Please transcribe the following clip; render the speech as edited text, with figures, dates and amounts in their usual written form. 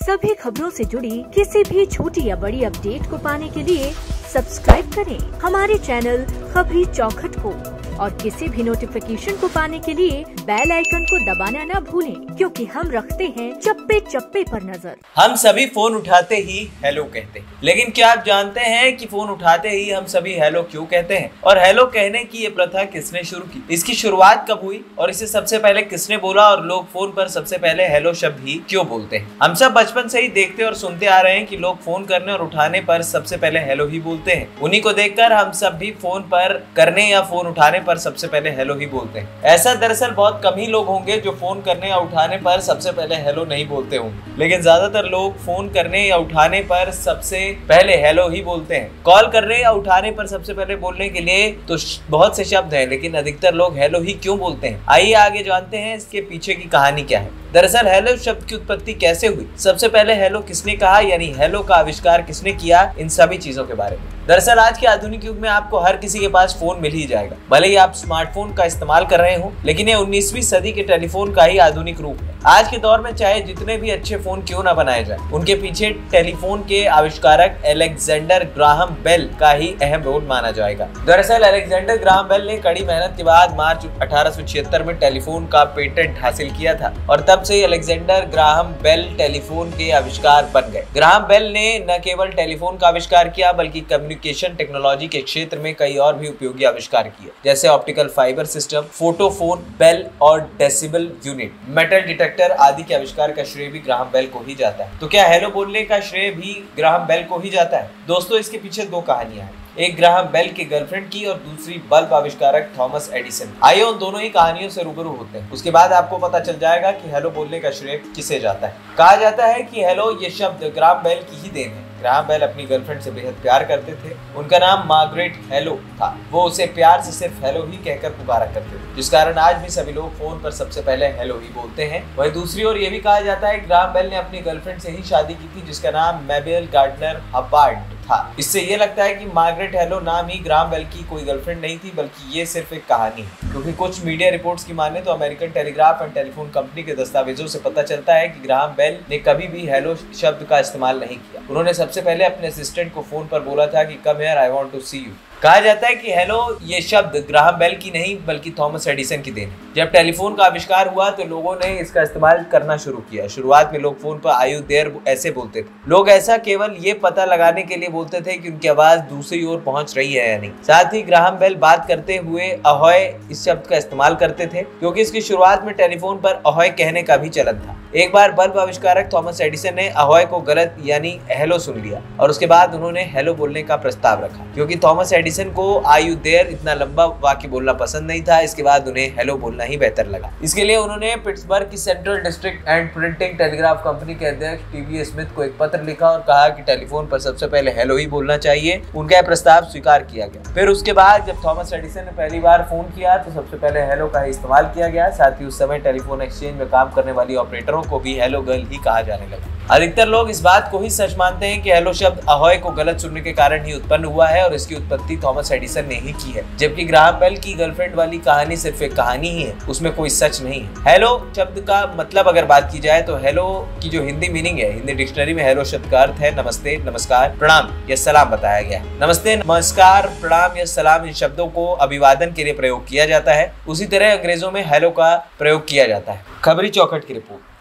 सभी खबरों से जुड़ी किसी भी छोटी या बड़ी अपडेट को पाने के लिए सब्सक्राइब करें हमारे चैनल खबरी चौखट को, और किसी भी नोटिफिकेशन को पाने के लिए बेल आइकन को दबाना न भूलें, क्योंकि हम रखते हैं चप्पे चप्पे पर नजर। हम सभी फोन उठाते ही हेलो कहते हैं, लेकिन क्या आप जानते हैं कि फोन उठाते ही हम सभी हेलो क्यों कहते हैं, और हेलो कहने की ये प्रथा किसने शुरू की, इसकी शुरुआत कब हुई और इसे सबसे पहले किसने बोला, और लोग फोन पर सबसे पहले हेलो शब्द ही क्यों बोलते हैं। हम सब बचपन से ही देखते और सुनते आ रहे हैं कि लोग फोन करने और उठाने पर सबसे पहले हेलो ही बोलते हैं। उन्हीं को देखकर हम सब भी फोन पर करने या फोन उठाने पर सबसे पहले हेलो ही बोलते हैं। ऐसा दरअसल बहुत कम ही लोग होंगे जो फोन करने या उठाने पर सबसे पहले हेलो नहीं बोलते होंगे, लेकिन ज्यादातर लोग फोन करने या उठाने पर सबसे पहले हेलो ही बोलते हैं। कॉल करने या उठाने पर सबसे पहले बोलने के लिए तो बहुत से शब्द हैं, लेकिन अधिकतर लोग हेलो ही क्यों बोलते हैं। आइए आगे जानते हैं इसके पीछे की कहानी क्या है। दरअसल हेलो शब्द की उत्पत्ति कैसे हुई, सबसे पहले हेलो किसने कहा, यानी हेलो का आविष्कार किसने किया, इन सभी चीजों के बारे में। दरअसल आज के आधुनिक युग में आपको हर किसी के पास फोन मिल ही जाएगा, भले ही आप स्मार्टफोन का इस्तेमाल कर रहे हो, लेकिन ये 19वीं सदी के टेलीफोन का ही आधुनिक रूप है। आज के दौर में चाहे जितने भी अच्छे फोन क्यों ना बनाए जाए, उनके पीछे टेलीफोन के आविष्कारक अलेक्जेंडर ग्राहम बेल का ही अहम रोल माना जाएगा। दरअसल अलेक्जेंडर ग्राहम बेल ने कड़ी मेहनत के बाद मार्च 1876 में टेलीफोन का पेटेंट हासिल किया था, और तब से अलेक्जेंडर ग्राहम बेल टेलीफोन के आविष्कार बन गए। ग्राहम बेल ने न केवल टेलीफोन का आविष्कार किया, बल्कि कम्युनिकेशन टेक्नोलॉजी के क्षेत्र में कई और भी उपयोगी आविष्कार किए, जैसे optical fibre system, photophone, bel और डेसिबल यूनिट, मेटल डिटेक्टर आदि के आविष्कार का श्रेय भी ग्राहम बेल को ही जाता है। तो क्या हेलो बोलने का श्रेय भी ग्राहम बेल को ही जाता है? दोस्तों, इसके पीछे दो कहानियां हैं, एक ग्राहम बेल के गर्लफ्रेंड की और दूसरी बल्ब आविष्कारक थॉमस एडिसन। आइए उन दोनों ही कहानियों से रूबरू होते हैं, उसके बाद आपको पता चल जाएगा कि हेलो बोलने का श्रेय किसे जाता है। कहा जाता है कि हेलो ये शब्द ग्राहम बेल की ही देन है। ग्राहम बेल अपनी गर्लफ्रेंड से बेहद प्यार करते थे। उनका नाम मार्गरेट हेलो था। वो उसे प्यार से सिर्फ हेलो ही कहकर पुकारा करते थे, जिस कारण आज भी सभी लोग फोन पर सबसे पहले हेलो ही बोलते हैं। वहीं दूसरी ओर ये भी कहा जाता है कि ग्राहम बेल ने अपनी गर्लफ्रेंड से ही शादी की थी, जिसका नाम मेबेल गार्डनर हब्बार्ड था। इससे ये लगता है कि मार्गरेट हेलो नाम ही ग्राहम बेल की कोई गर्लफ्रेंड नहीं थी, बल्कि ये सिर्फ एक कहानी है, क्योंकि कुछ मीडिया रिपोर्ट्स की माने तो American telegraph and telephone company के दस्तावेजों से पता चलता है कि ग्राहम बेल ने कभी भी हेलो शब्द का इस्तेमाल नहीं किया। उन्होंने सबसे पहले अपने असिस्टेंट को फोन पर बोला था कि come here, I want to see you. कहा जाता है कि हेलो ये शब्द ग्राहम बेल की नहीं, बल्कि थॉमस एडिसन की देन है। जब टेलीफोन का आविष्कार हुआ तो लोगों ने इसका इस्तेमाल करना शुरू किया। शुरुआत में लोग फोन पर आर यू देयर ऐसे बोलते थे। लोग ऐसा केवल ये पता लगाने के लिए बोलते थे कि उनकी आवाज दूसरी ओर पहुंच रही है या नहीं। साथ ही ग्राहम बेल बात करते हुए अहोय इस शब्द का इस्तेमाल करते थे, क्योंकि इसकी शुरुआत में टेलीफोन पर अहोय कहने का भी चलन था। एक बार बल्ब आविष्कारक थॉमस एडिसन ने अहोय को गलत यानी हेलो सुन लिया, और उसके बाद उन्होंने हेलो बोलने का प्रस्ताव रखा। क्योंकि थॉमस एडिसन को आर यू देयर इतना लंबा वाक्य बोलना पसंद नहीं था, इसके बाद उन्हें हेलो बोलना ही बेहतर लगा। इसके लिए उन्होंने पिट्सबर्ग की central district and printing telegraph company के अध्यक्ष टीवी स्मिथ को एक पत्र लिखा और कहा कि टेलीफोन पर सबसे पहले हेलो ही बोलना चाहिए। उनका यह प्रस्ताव स्वीकार किया गया। फिर उसके बाद जब थॉमस एडिसन ने पहली बार फोन किया तो सबसे पहले हेलो का ही इस्तेमाल किया गया। साथ ही उस समय टेलीफोन एक्सचेंज में काम करने वाली ऑपरेटरों को भी हेलो गर्ल ही कहा जाने लगा। अधिकतर लोग इस बात को ही सच मानते हैं कि हेलो शब्द अहोय को गलत सुनने के कारण ही उत्पन्न हुआ है, और इसकी उत्पत्ति थॉमस एडिसन ने ही की है। जबकि ग्राहम बेल की गर्लफ्रेंड वाली कहानी सिर्फ एक कहानी ही है, उसमें कोई सच नहीं है। हेलो शब्द का मतलब अगर बात की जाए तो हेलो की जो हिंदी मीनिंग है, हिंदी डिक्शनरी में हेलो शब्द का अर्थ है नमस्ते, नमस्कार, प्रणाम या सलाम बताया गया है। नमस्ते, नमस्कार, प्रणाम या सलाम इन शब्दों को अभिवादन के लिए प्रयोग किया जाता है। उसी तरह अंग्रेजों में हेलो का प्रयोग किया जाता है। खबरी चौखट की रिपोर्ट।